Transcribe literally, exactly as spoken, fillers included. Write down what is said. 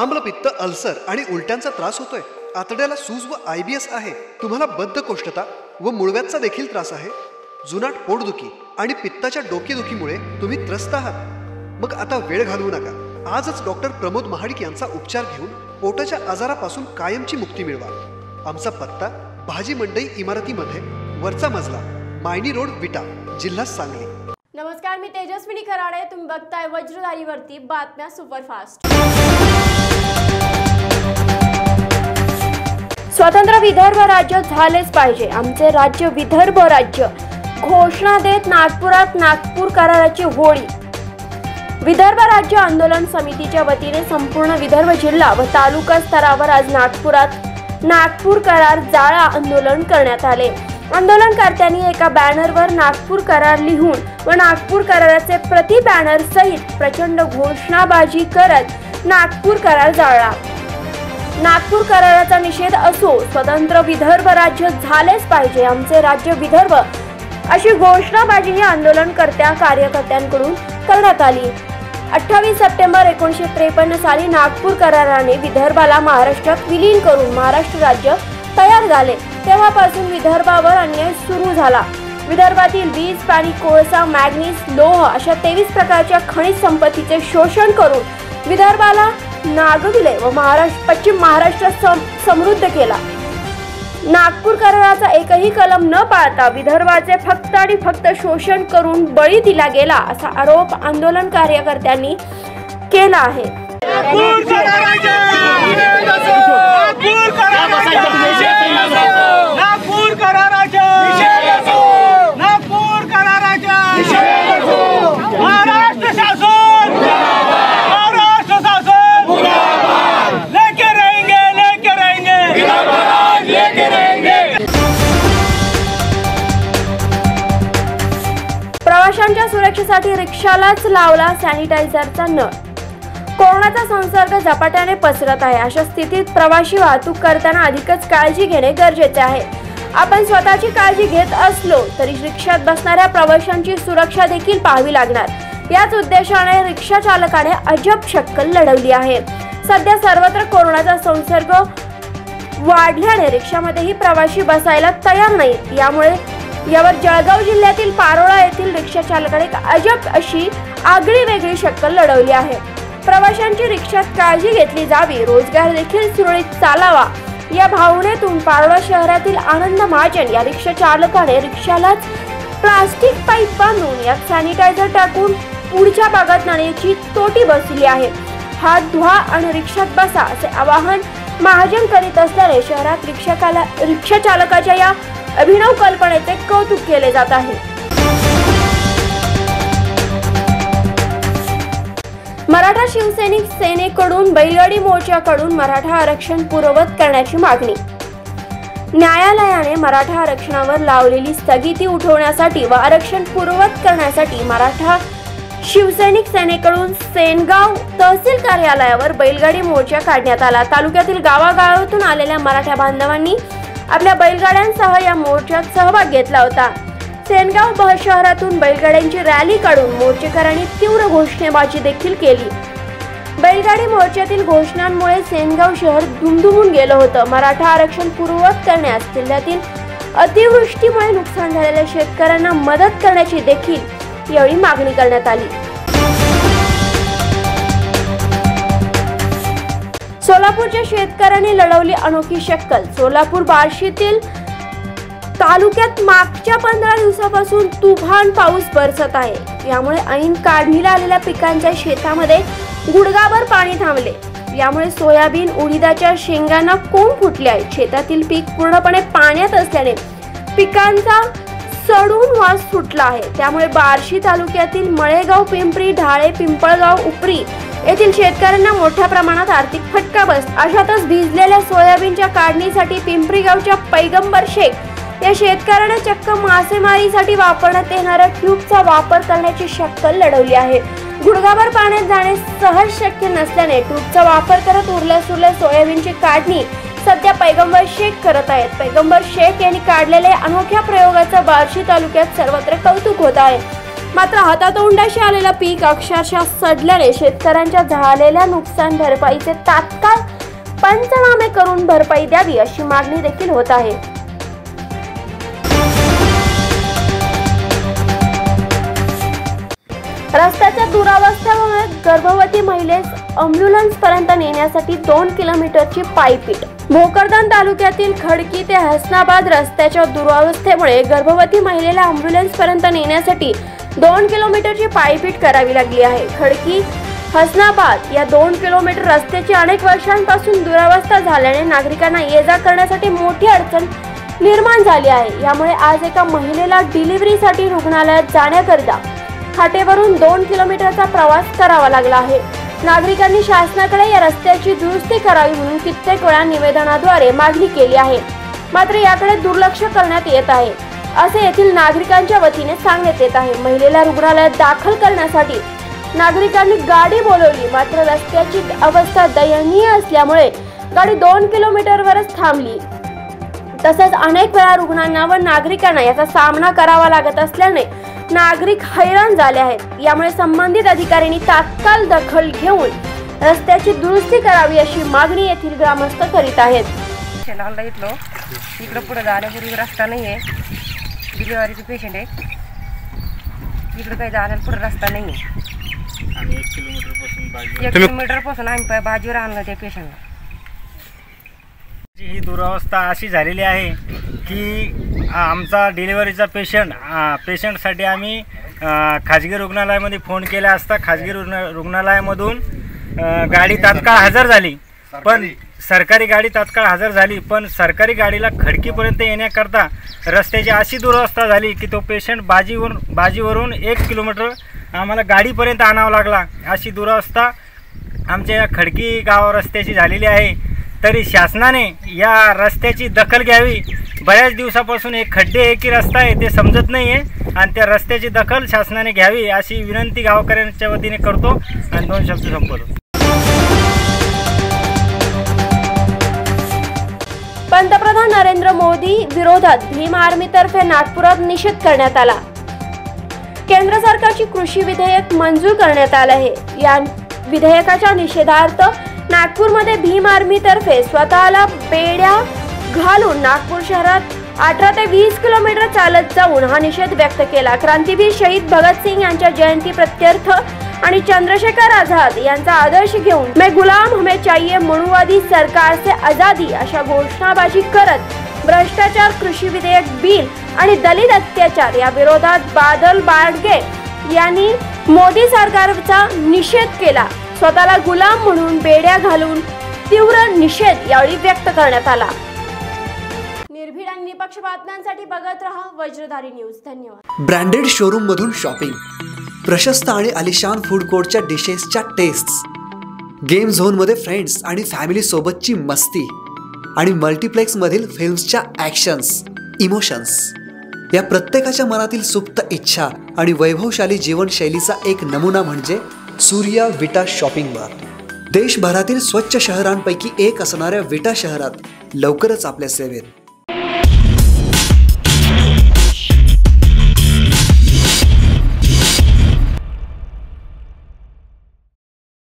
आम्लपित्त, ulcer आणि उलट्यांचा त्रास होतोय, आतड्याला सूज व आय बी एस आहे, तुम्हाला बद्धकोष्ठता व मुळव्याचा देखील त्रास आहे, जुनाट पोटदुखी आणि पित्ताच्या डोकेदुखीमुळे तुम्ही त्रस्त आहात, मग आता वेळ घालवू नका. आजच डॉक्टर प्रमोद महाडिक यांचा उपचार घेऊन पोटाच्या आजारापासून कायमची मुक्ती मिळवा. आमचा पत्ता भाजी मंडई इमारतीमध्ये, वरचा मजला, मायनी रोड, विटा, जिल्हा सांगली. नमस्कार, मी तेजस्विनी खराडे. तुम्ही बघताय वज्रधारीवरती बातम्या सुपरफास्ट. स्वतंत्र विदर्भ राज्य झालेच पाहिजे, आमचे राज्य विदर्भ राज्य घोषणा देत नागपुरात नागपूर कराराची होळी. विदर्भ राज्य आंदोलन समितीच्या वतीने संपूर्ण विदर्भ जिल्हा व तालुका स्तरावर आज नागपुरात नागपूर करार जाळा आंदोलन करण्यात आले. आंदोलनकर्त्यांनी एका बॅनरवर नागपूर करार लिहून व नागपूर कराराचे प्रति बॅनर सहित प्रचंड घोषणाबाजी करत नागपूर करार जाळला. नागपूर कराराचा निषेध असो, स्वतंत्र विदर्भ राज्य झालेच पाहिजे, आमचे राज्य विदर्भ अशी घोषणाबाजी ही आंदोलनकर्त्या कार्यकर्त्यांकडून करण्यात आली. अठ्ठावीस सप्टेंबर एकोणीसशे त्रेपन्न साली नागपूर कराराने विदर्भाला महाराष्ट्रात विलीन करून महाराष्ट्र राज्य तयार झाले. तेव्हापासून विदर्भावर अन्याय सुरू झाला. विदर्भातील वीज, पाणी, कोळसा, मॅग्नीज, लोह अशा तेवीस प्रकारच्या खनिज संपत्तीचे शोषण करून विदर्भाला नागविले व महाराष्ट्र पश्चिम महाराष्ट्र सम, समृद्ध केला. नागपूर कराराचा एकही कलम न पाळता विदर्भाचे फक्त आणि फक्त शोषण करून बळी दिला गेला असा आरोप आंदोलन कार्यकर्त्यांनी केला आहे. प्रवाशांच्या सुरक्षेसाठी रिक्षालाच लावला सॅनिटायझरचा नळ. कोरोनाचा संसर्ग झपाट्याने पसरत आहे. अशा स्थितीत प्रवासी वाहतूक करताना अधिकच काळजी घेणे गरजेचे आहे. आपण स्वतःची काळजी घेत असलो तरी रिक्षात बसणाऱ्या प्रवाशांची सुरक्षा देखील पाहावी लागणार. याच उद्देशाने रिक्षा चालकाने अजब शक्कल लढवली आहे. सध्या सर्वत्र कोरोनाचा संसर्ग वाढल्याने रिक्षामध्येही प्रवासी बसायला तयार नाहीत. यामुळे यावर जळगाव जिल्ह्यातील पारोळा येथील रिक्षा चालकाने एक अजब अशी आगळी वेगळी शक्कल लढवली आहे. प्रवाशांची रिक्षात काळजी घेतली जावी, रोजगार देखील सुरळीत चालावा या भावनेतून पारोळा शहरातील आनंद महाजन या रिक्षा चालकाने रिक्षालाच प्लास्टिक पाईप बांधून यात सॅनिटायझर टाकून पुढच्या भागात नेण्याची तोटी बसवली आहे. हात धुवा आणि रिक्षात बसा असे आवाहन महाजन करीत असल्याने शहरात रिक्षा रिक्षा चालकाच्या या अभिनव कल्पनेचे कौतुक केले जात आहे. मराठा शिवसैनिक सेनेकडून बैलगाडी मोर्चाकडून मराठा आरक्षण पूर्ववत करण्याची मागणी. न्यायालयाने मराठा आरक्षणावर लावलेली स्थगिती उठवण्यासाठी व आरक्षण पूर्ववत करण्यासाठी मराठा शिवसैनिक सेनेकडून सेनगाव तहसील कार्यालयावर बैलगाडी मोर्चा काढण्यात आला. तालुक्यातील गावागावातून आलेल्या मराठा बांधवांनी आपल्या बैलगाड्यांसह या मोर्चात सहभाग घेतला होता. सेनगाव शहरातून बैलगाड्यांची रॅली काढून मोर्चेकरांनी तीव्र घोषणाबाजी देखील केली. बैलगाडी मोर्चातील घोषणांमुळे सेनगाव शहर दुमदुमून गेलं होतं. मराठा आरक्षण पूर्ववत करण्यास जिल्ह्यातील अतिवृष्टीमुळे नुकसान झालेल्या शेतकऱ्यांना मदत करण्याची देखील यावेळी मागणी करण्यात आली. सोलापूरच्या शेतकऱ्यांनी लढवली अनोखी शक्कल. सोलापूर बार्शीतील तालुक्यात मागच्या पंधरा दिवसापासून तुफान पाऊस बरसत आहे. यामुळे ऐन काढणीला आलेल्या पिकांच्या शेतामध्ये गुडघाभर पाणी थांबले. यामुळे सोयाबीन, उडीदाच्या शेंगांना कोंब फुटले आहेत. शेतातील पीक पूर्णपणे पाण्यात असल्याने पिकांचा सडून वास सुटला आहे. त्यामुळे बार्शी तालुक्यातील मळेगाव, पिंपरी, ढाळे, पिंपळगाव, उपरी येथील शेतकऱ्यांना मोठ्या प्रमाणात आर्थिक फटका बसला. अशातच भिजलेल्या सोयाबीनच्या काढणीसाठी पिंपरी गावच्या पैगंबर शेख या शेतकऱ्याने चक्क मासेमारीसाठी वापरण्यात येणाऱ्या ट्यूबचा वापर करण्याची शक्कल लढवली आहे. गुडघाभर पाण्यात जाणे सहज शक्य नसल्याने ट्यूबचा वापर करत उरल्या सुरल्या सोयाबीनची काढणी सध्या पैगंबर शेख करत आहेत. पैगंबर शेख यांनी काढलेल्या अनोख्या प्रयोगाचा बार्शी तालुक्यात सर्वत्र कौतुक होत आहे. मात्र हातातोंडाशी आलेलं पीक अक्षरशः सडल्याने शेतकऱ्यांच्या झालेल्या नुकसान भरपाईचे तात्काळ पंचनामे करून भरपाई द्यावी अशी मागणी देखील होत आहे। रस्त्याच्या दुरावस्थेमुळे गर्भवती महिलेस अँब्युलन्स पर्यंत नेण्यासाठी दोन किलोमीटरची पायपीट। भोकरदन तालुक्यातील खडकी ते हसनाबाद रस्त्याच्या दुरावस्थेमुळे गर्भवती महिलेला अँब्युलन्स पर्यंत नेण्यासाठी दोन किलोमीटरची पायपीट करावी लागली आहे। खडकी हसनाबाद या दोन किलोमीटर रस्त्याची अनेक वर्षांपासून दुरावस्था झाल्याने नागरिकांना ये जा करण्यासाठी मोठी अडचण निर्माण झाली आहे। यामुळे आज एका महिलेला डिलिव्हरीसाठी रुग्णालयात जाण्याकरिता खाटेवरून दोन किलोमीटरचा प्रवास करावा लागला आहे। नागरिकांनी शासनाकडे या रस्त्याची दुरुस्ती करावी म्हणून कित्येक वेळा निवेदनाद्वारे मागणी केली आहे, मात्र याकडे दुर्लक्ष करण्यात येत आहे असे येथील नागरिकांच्या वतीने सांगण्यात येत आहे। महिलेला रुग्णालयात दाखल करण्यासाठी नागरिकांनी गाडी बोलवली, मात्र रस्त्याची अवस्था दयनीय असल्यामुळे गाडी दोन किलोमीटरवरच थांबली। तसेच अनेक वेळा रुग्णांना व नागरिकांना याचा सामना करावा लागत असल्याने नागरिक हैराण झाले आहेत। यामुळे संबंधित अधिकाऱ्यांनी तात्काळ दखल घेऊन रस्त्याची दुरुस्ती करावी अशी मागणी येथील ग्रामस्थ करीत आहेत। इकडे पुढे जाण्यापूर्वी रस्ता नाही आहे, डिलिव्हरीचे पेशंट आहे, इकडे काही जाण्याला पुढे रस्ता नाही आहे आणि एक किलोमीटर पासून बाजू एक किलोमीटर पासून आम्ही बाजूवर आणलं त्या पेशंटला। ही दुरावस्था अशी झालेली आहे की आमचा डिलिव्हरीचा पेशंट पेशंटसाठी आम्ही खाजगी रुग्णालयामध्ये फोन केला असता खाजगी रुग्ण रुग्णालयामधून गाडी तात्काळ हजर झाली, पण सरकारी गाडी तात्काळ हजर झाली पण सरकारी गाडीला खडकीपर्यंत येण्याकरता रस्त्याची अशी दुरावस्था झाली की तो पेशंट बाजीवरून बाजीवरून एक किलोमीटर आम्हाला गाडीपर्यंत आणावं लागला। अशी दुरावस्था आमच्या या खडकी गाव रस्त्याची झालेली आहे। तरी शासनाने या रस्त्याची दखल घ्यावी। बऱ्याच दिवसापासून एक खड्डे आहे की रस्ता आहे ते समजत नाही आहे आणि त्या रस्त्याची दखल शासनाने घ्यावी अशी विनंती गावकऱ्यांच्या वतीने करतो आणि दोन शब्द संपवतो। पंतप्रधान नरेंद्र मोदी विरोधात भीम आर्मीतर्फे नागपुरात निषेध करण्यात आला। केंद्र सरकारची कृषी विधेयक मंजूर करण्यात आले आहे। या विधेयकाच्या निषेधार्थ नागपूरमध्ये भीम आर्मीतर्फे स्वतःला बेड्या घालून नागपूर शहरात अठरा ते वीस किलोमीटर चालत जाऊन हा निषेध व्यक्त केला। क्रांतीवीर शहीद भगतसिंग यांच्या जयंती प्रत्यर्थ आणि चंद्रशेखर आझाद यांचा आदर्श घेऊन मैं गुलाम हमें चाहिए मनुवादी सरकार से आजादी अशा घोषणाबाजी करत भ्रष्टाचार, कृषी विधेयक बिल आणि दलित अत्याचार या विरोधात बादल बाडगे यांनी मोदी सरकारचा निषेध केला। स्वतःला गुलाम म्हणून बेड्या घालून तीव्र निषेध यावेळी व्यक्त करण्यात आला। निर्भीड आणि निपक्ष बातम्यांसाठी बघत रहा वज्रधारी न्यूज। धन्यवाद। ब्रँडेड शोरूम मधून शॉपिंग, प्रशस्त आणि आलिशान फूड कोर्टच्या डिशेसच्या टेस्ट्स, गेम झोन मध्ये फ्रेंड्स आणि फॅमिली सोबतची मस्ती आणि मल्टीप्लेक्स मधील फिल्म्सच्या ॲक्शन्स, इमोशन्स या प्रत्येकाच्या मनातील सुप्त इच्छा आणि वैभवशाली जीवनशैलीचा एक नमुना म्हणजे सूर्या विटा शॉपिंग बार। देशभरातील स्वच्छ शहरांपैकी एक असणाऱ्या विटा शहरात लवकरच आपल्या सेवेत।